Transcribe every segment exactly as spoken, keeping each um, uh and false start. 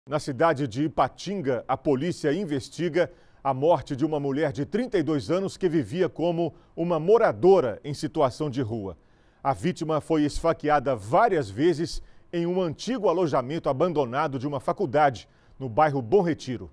Na cidade de Ipatinga, a polícia investiga a morte de uma mulher de trinta e dois anos que vivia como uma moradora em situação de rua. A vítima foi esfaqueada várias vezes em um antigo alojamento abandonado de uma faculdade, no bairro Bom Retiro.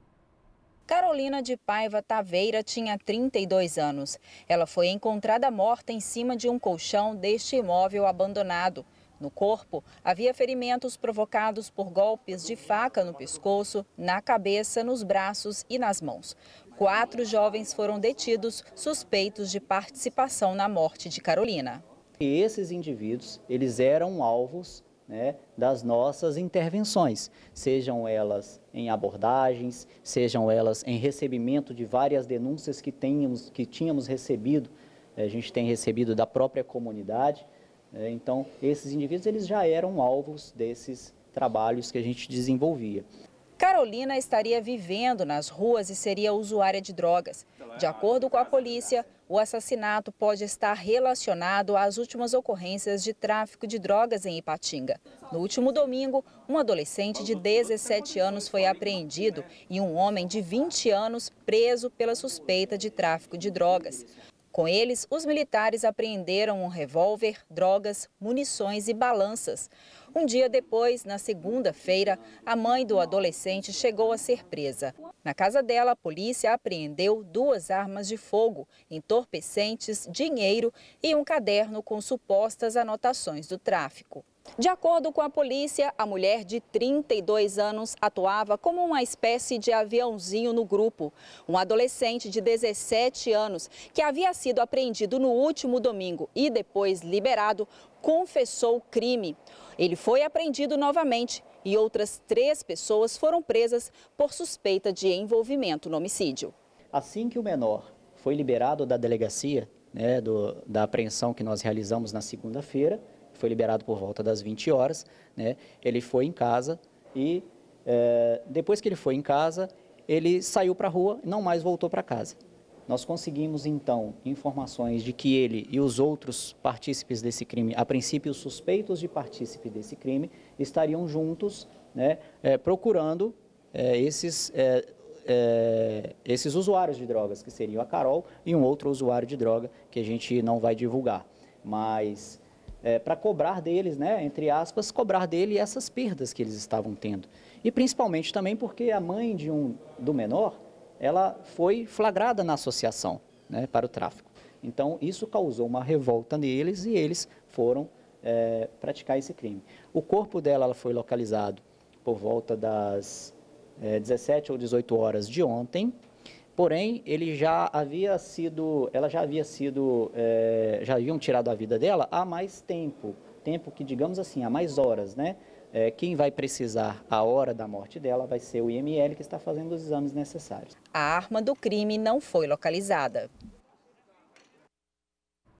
Carolina de Paiva Taveira tinha trinta e dois anos. Ela foi encontrada morta em cima de um colchão deste imóvel abandonado. No corpo, havia ferimentos provocados por golpes de faca no pescoço, na cabeça, nos braços e nas mãos. Quatro jovens foram detidos, suspeitos de participação na morte de Carolina. E esses indivíduos, eles eram alvos, né, das nossas intervenções, sejam elas em abordagens, sejam elas em recebimento de várias denúncias que, tenhamos, que tínhamos recebido, a gente tem recebido da própria comunidade. Então, esses indivíduos eles já eram alvos desses trabalhos que a gente desenvolvia. Carolina estaria vivendo nas ruas e seria usuária de drogas. De acordo com a polícia, o assassinato pode estar relacionado às últimas ocorrências de tráfico de drogas em Ipatinga. No último domingo, um adolescente de dezessete anos foi apreendido e um homem de vinte anos preso pela suspeita de tráfico de drogas. Com eles, os militares apreenderam um revólver, drogas, munições e balanças. Um dia depois, na segunda-feira, a mãe do adolescente chegou a ser presa. Na casa dela, a polícia apreendeu duas armas de fogo, entorpecentes, dinheiro e um caderno com supostas anotações do tráfico. De acordo com a polícia, a mulher de trinta e dois anos atuava como uma espécie de aviãozinho no grupo. Um adolescente de dezessete anos, que havia sido apreendido no último domingo e depois liberado, confessou o crime. Ele foi apreendido novamente e outras três pessoas foram presas por suspeita de envolvimento no homicídio. Assim que o menor foi liberado da delegacia, né, do, da apreensão que nós realizamos na segunda-feira, foi liberado por volta das vinte horas, né? Ele foi em casa e é, depois que ele foi em casa, ele saiu para a rua e não mais voltou para casa. Nós conseguimos então informações de que ele e os outros partícipes desse crime, a princípio os suspeitos de partícipe desse crime, estariam juntos, né, é, procurando é, esses, é, é, esses usuários de drogas, que seriam a Carol e um outro usuário de droga que a gente não vai divulgar, mas É, para cobrar deles, né, entre aspas, cobrar dele essas perdas que eles estavam tendo. E principalmente também porque a mãe de um, do menor, ela foi flagrada na associação, né, para o tráfico. Então, isso causou uma revolta neles e eles foram é, praticar esse crime. O corpo dela ela foi localizado por volta das é, dezessete ou dezoito horas de ontem. Porém, ele já havia sido, ela já havia sido, é, já haviam tirado a vida dela há mais tempo, tempo que, digamos assim, há mais horas, né? É, quem vai precisar a hora da morte dela vai ser o I M L, que está fazendo os exames necessários. A arma do crime não foi localizada.